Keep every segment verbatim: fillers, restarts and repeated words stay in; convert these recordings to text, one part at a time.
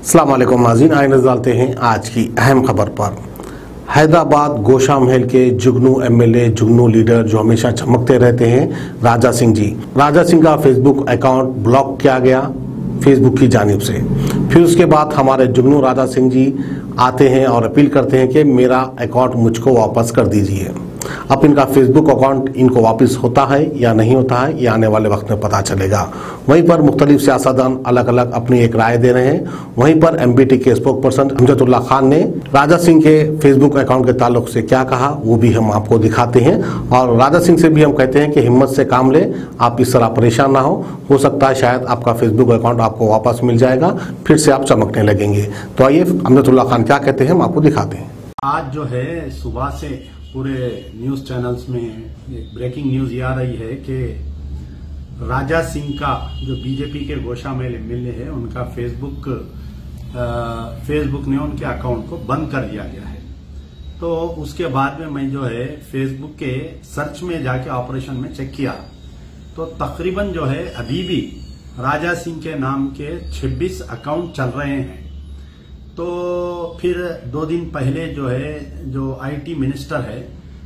अस्सलाम वालेकुम नाज़रीन, आइए नज़र डालते हैं आज की अहम खबर पर। हैदराबाद गोशा महल के जुगनू एमएलए, जुगनू लीडर जो हमेशा चमकते रहते हैं, राजा सिंह जी। राजा सिंह का फेसबुक अकाउंट ब्लॉक किया गया फेसबुक की जानिब से। फिर उसके बाद हमारे जुगनू राजा सिंह जी आते हैं और अपील करते हैं कि मेरा अकाउंट मुझको वापस कर दीजिए। अब इनका फेसबुक अकाउंट इनको वापस होता है या नहीं होता है, ये आने वाले वक्त में पता चलेगा। वहीं पर मुख्तलिफ सियासतदान अलग अलग अपनी एक राय दे रहे हैं। वहीं पर एमबीटी के स्पोक पर्सन अमजदुल्ला खान ने राजा सिंह के फेसबुक अकाउंट के ताल्लुक से क्या कहा, वो भी हम आपको दिखाते हैं। और राजा सिंह से भी हम कहते हैं कि हिम्मत से काम ले, आप इस तरह परेशान ना हो हो सकता है शायद आपका फेसबुक अकाउंट आपको वापस मिल जाएगा, फिर से आप चमकने लगेंगे। तो आइए अमजदुल्ला खान क्या कहते हैं हम आपको दिखाते हैं। आज जो है सुबह से पूरे न्यूज चैनल्स में एक ब्रेकिंग न्यूज ये आ रही है कि राजा सिंह का जो बीजेपी के गोशा में एमएलए है, उनका फेसबुक आ, फेसबुक ने उनके अकाउंट को बंद कर दिया गया है। तो उसके बाद में मैं जो है फेसबुक के सर्च में जाके ऑपरेशन में चेक किया तो तकरीबन जो है अभी भी राजा सिंह के नाम के छब्बीस अकाउंट चल रहे हैं। तो फिर दो दिन पहले जो है जो आईटी मिनिस्टर है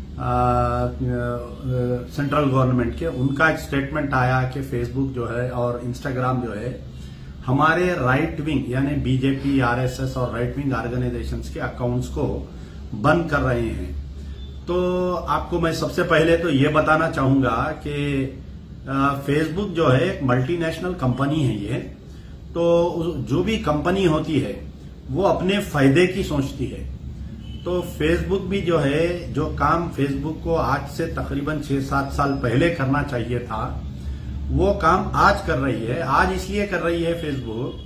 सेंट्रल गवर्नमेंट के, उनका एक स्टेटमेंट आया कि फेसबुक जो है और इंस्टाग्राम जो है हमारे राइट विंग यानी बीजेपी, आरएसएस और राइट विंग ऑर्गेनाइजेशंस के अकाउंट्स को बंद कर रहे हैं। तो आपको मैं सबसे पहले तो ये बताना चाहूंगा कि फेसबुक जो है एक मल्टीनेशनल कंपनी है ये। तो जो भी कंपनी होती है वो अपने फायदे की सोचती है। तो फेसबुक भी जो है जो काम फेसबुक को आज से तकरीबन छह सात साल पहले करना चाहिए था, वो काम आज कर रही है। आज इसलिए कर रही है फेसबुक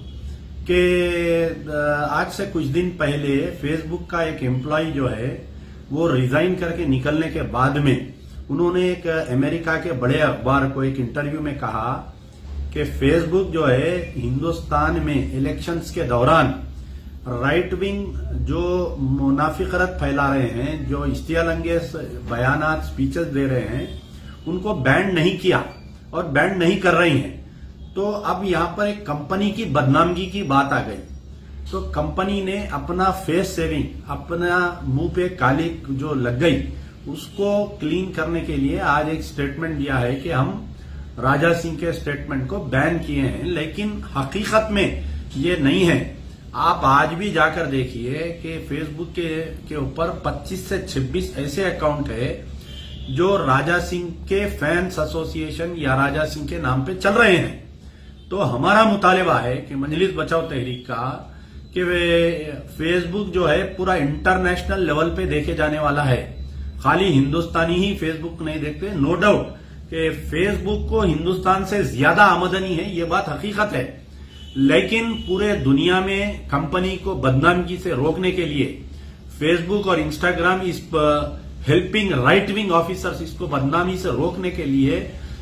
कि आज से कुछ दिन पहले फेसबुक का एक एम्प्लॉय जो है वो रिजाइन करके निकलने के बाद में उन्होंने एक अमेरिका के बड़े अखबार को एक इंटरव्यू में कहा कि फेसबुक जो है हिंदुस्तान में इलेक्शंस के दौरान राइट विंग जो मुनाफिकरत फैला रहे हैं, जो इश्तियालंगेज बयानात स्पीचेस दे रहे हैं, उनको बैन नहीं किया और बैन नहीं कर रही हैं। तो अब यहां पर एक कंपनी की बदनामगी की बात आ गई। तो कंपनी ने अपना फेस सेविंग, अपना मुंह पे काली जो लग गई, उसको क्लीन करने के लिए आज एक स्टेटमेंट दिया है कि हम राजा सिंह के स्टेटमेंट को बैन किए हैं। लेकिन हकीकत में ये नहीं है। आप आज भी जाकर देखिए कि फेसबुक के के ऊपर पच्चीस से छब्बीस ऐसे अकाउंट है जो राजा सिंह के फैंस एसोसिएशन या राजा सिंह के नाम पे चल रहे हैं। तो हमारा मुतालिबा है कि मजलिस बचाओ तहरीक का कि वे फेसबुक जो है पूरा इंटरनेशनल लेवल पे देखे जाने वाला है। खाली हिंदुस्तानी ही फेसबुक नहीं देखते। नो डाउट कि फेसबुक को हिंदुस्तान से ज्यादा आमदनी है, ये बात हकीकत है। लेकिन पूरे दुनिया में कंपनी को बदनामगी से रोकने के लिए फेसबुक और इंस्टाग्राम इस हेल्पिंग राइट विंग ऑफिसर्स इसको बदनामी से रोकने के लिए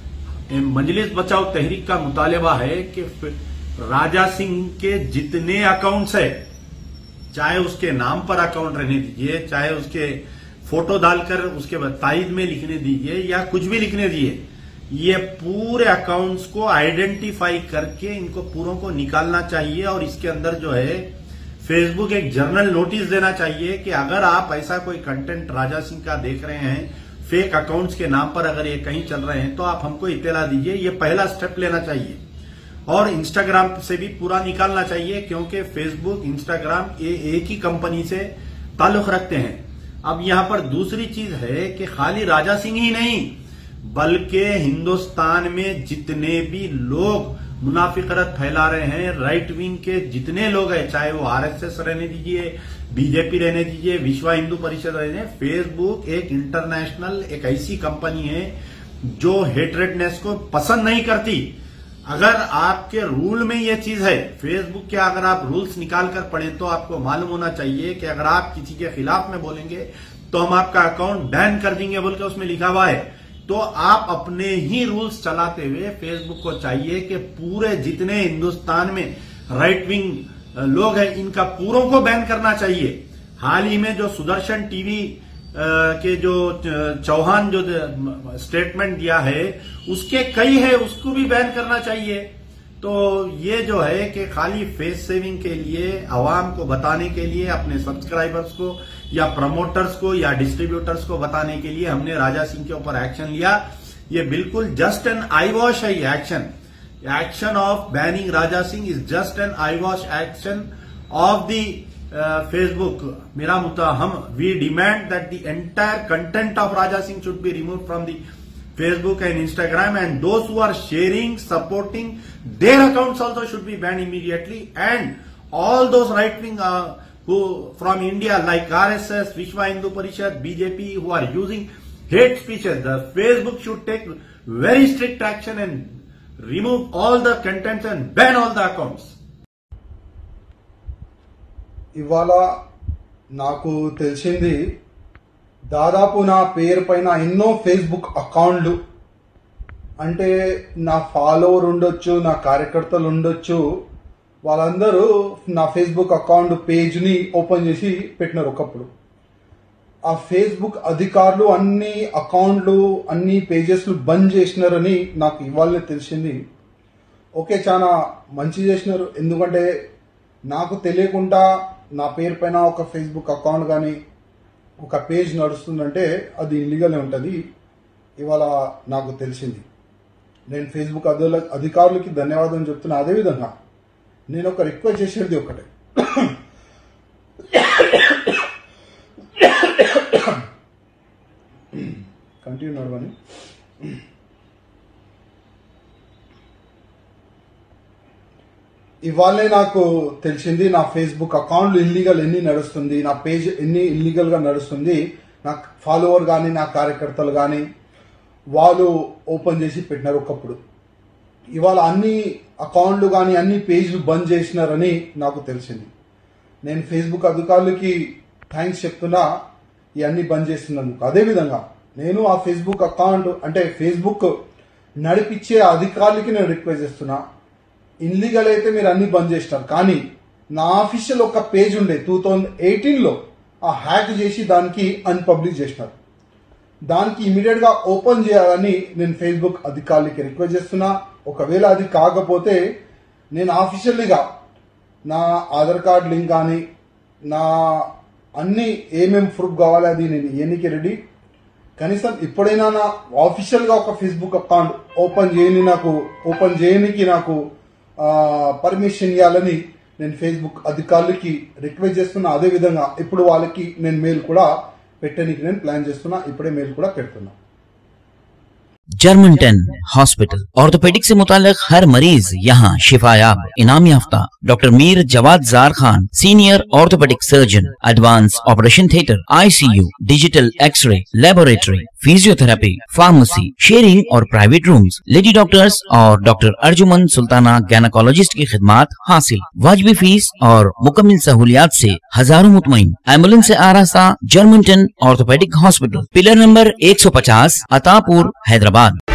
मजलिस बचाओ तहरीक का मुतालिबा है कि राजा सिंह के जितने अकाउंट्स है, चाहे उसके नाम पर अकाउंट रहने दीजिए, चाहे उसके फोटो डालकर उसके ताइद में लिखने दीजिए या कुछ भी लिखने दीजिए, ये पूरे अकाउंट्स को आइडेंटिफाई करके इनको पूरों को निकालना चाहिए। और इसके अंदर जो है फेसबुक एक जर्नल नोटिस देना चाहिए कि अगर आप ऐसा कोई कंटेंट राजा सिंह का देख रहे हैं, फेक अकाउंट्स के नाम पर अगर ये कहीं चल रहे हैं, तो आप हमको इत्तला दीजिए। ये पहला स्टेप लेना चाहिए। और इंस्टाग्राम से भी पूरा निकालना चाहिए, क्योंकि फेसबुक, इंस्टाग्राम ये एक ही कंपनी से ताल्लुक रखते हैं। अब यहां पर दूसरी चीज है कि खाली राजा सिंह ही नहीं, बल्कि हिंदुस्तान में जितने भी लोग मुनाफिकरत फैला रहे हैं, राइट विंग के जितने लोग हैं, चाहे वो आरएसएस रहने दीजिए, बीजेपी रहने दीजिए, विश्व हिंदू परिषद रहने, फेसबुक एक इंटरनेशनल एक ऐसी कंपनी है जो हेट्रेडनेस को पसंद नहीं करती। अगर आपके रूल में ये चीज है, फेसबुक के अगर आप रूल्स निकाल कर पढ़ें तो आपको मालूम होना चाहिए कि अगर आप किसी के खिलाफ में बोलेंगे तो हम आपका अकाउंट बैन कर देंगे बोल के उसमें लिखा हुआ है। तो आप अपने ही रूल्स चलाते हुए फेसबुक को चाहिए कि पूरे जितने हिंदुस्तान में राइट विंग लोग हैं, इनका पूरों को बैन करना चाहिए। हाल ही में जो सुदर्शन टीवी के जो चौहान जो स्टेटमेंट दिया है, उसके कई है, उसको भी बैन करना चाहिए। तो ये जो है कि खाली फेस सेविंग के लिए, आवाम को बताने के लिए, अपने सब्सक्राइबर्स को या प्रमोटर्स को या डिस्ट्रीब्यूटर्स को बताने के लिए हमने राजा सिंह के ऊपर एक्शन लिया। ये बिल्कुल जस्ट एन आई वॉश है। ये action action of banning Raja Singh is just an eye wash action of the Facebook. मेरा मुद्दा, हम we demand that the entire content of Raja Singh should be remove from the Facebook and Instagram, and those who are sharing, supporting their accounts also should be banned immediately. And all those right wing uh, who from India like R S S, Vishwa Hindu Parishad, B J P, who are using hate speeches, the Facebook should take very strict action and remove all the contents and ban all the accounts. ఇవాళ నాకు తెలిసింది దాదాపు నా పేరు పైన ఎన్నో Facebook అకౌంట్లు, అంటే నా ఫాలోవర్ ఉండొచ్చు, నా కార్యకర్తలు ఉండొచ్చు, వాళ్ళందరూ నా ఫేస్బుక్ అకౌంట్ పేజ్ని ఓపెన్ చేసి పెట్టినారు ఒకప్పుడు. ఆ ఫేస్బుక్ అధికారులు అన్ని అకౌంట్లు అన్ని పేజెస్లు బంద్ చేసినారని నాకు ఇవాళనే తెలిసింది. ఓకే, చాలా మంచి చేసినారు. ఎందుకంటే నాకు తెలియకుండా నా పేరు పైన ఒక ఫేస్బుక్ అకౌంట్ కానీ ఒక పేజ్ నడుస్తుందంటే అది ఇల్లీగల్ ఉంటుంది. ఇవాళ నాకు తెలిసింది. నేను ఫేస్బుక్ అధికారులకి ధన్యవాదాలు చెప్తున్నా. అదేవిధంగా నేను ఒక రిక్వెస్ట్ చేసేది ఒకటే, కంటిన్యూ నడవని. ఇవాళే నాకు తెలిసింది నా ఫేస్బుక్ అకౌంట్లు ఇల్లీగల్ ఎన్ని నడుస్తుంది, నా పేజ్ ఎన్ని ఇల్లీగల్ గా నడుస్తుంది. నా ఫాలోవర్ కానీ నా కార్యకర్తలు కానీ వాళ్ళు ఓపెన్ చేసి పెట్టినారు ఒకప్పుడు. ఇవాళ అన్ని అకౌంట్లు కానీ అన్ని పేజ్లు బంద్ చేసినారని నాకు తెలిసింది. నేను ఫేస్బుక్ అధికారులకి థ్యాంక్స్ చెప్తున్నా ఇవన్నీ బంద్ చేస్తున్నందుకు. అదేవిధంగా నేను ఆ ఫేస్బుక్ అకౌంట్ అంటే ఫేస్బుక్ నడిపించే అధికారులకి నేను రిక్వెస్ట్ చేస్తున్నా, ఇన్లీగల్ అయితే మీరు అన్ని బంద్ చేసినారు, కానీ నా ఆఫీషియల్ ఒక పేజ్ ఉండే టూ థౌజండ్ ఎయిటీన్ లో ఆ హ్యాక్ చేసి దానికి అన్పబ్లిష్ చేసినారు. దానికి ఇమీడియట్ గా ఓపెన్ చేయాలని నేను ఫేస్బుక్ అధికారులకి రిక్వెస్ట్ చేస్తున్నా. ఒకవేళ అది కాకపోతే నేను ఆఫీషియల్గా నా ఆధార్ కార్డ్ లింక్ కానీ నా అన్ని ఏమేం ప్రూఫ్ కావాలి అది నేను ఇవన్నీకి రెడీ. కనీసం ఇప్పుడైనా నా ఆఫీషియల్ గా ఒక ఫేస్బుక్ అకౌంట్ ఓపెన్ చేయని నాకు ఓపెన్ చేయనికి నాకు పర్మిషన్ ఇవ్వాలని నేను ఫేస్బుక్ అధికారులకి రిక్వెస్ట్ చేస్తున్నా. అదేవిధంగా ఇప్పుడు వాళ్ళకి నేను మెయిల్ కూడా పెట్టడానికి నేను ప్లాన్ చేస్తున్నా. ఇప్పుడే మెయిల్ కూడా పెడుతున్నా. जर्मनटन हॉस्पिटल ऑर्थोपेडिक से मुताल्लिक हर मरीज यहाँ शिफायाब। इनाम याफ्ता doctor Mir Jawad Jar Khan, senior orthopaedic surgeon, advance operation theatre, ICU, digital x ray, laboratory, physiotherapy, pharmacy, sharing और प्राइवेट रूम्स, लेडी डॉक्टर्स और डॉक्टर अर्जुमन सुल्ताना गैनकोलॉजिस्ट की खिदमत हासिल। वाजिबी फीस और मुकम्मल सहूलियात से हजारों मुतमईन। एम्बुलेंस से आरास्ता Germantown orthopaedic hospital, pillar number एक सौ पचास, अतापुर, हैदराबाद।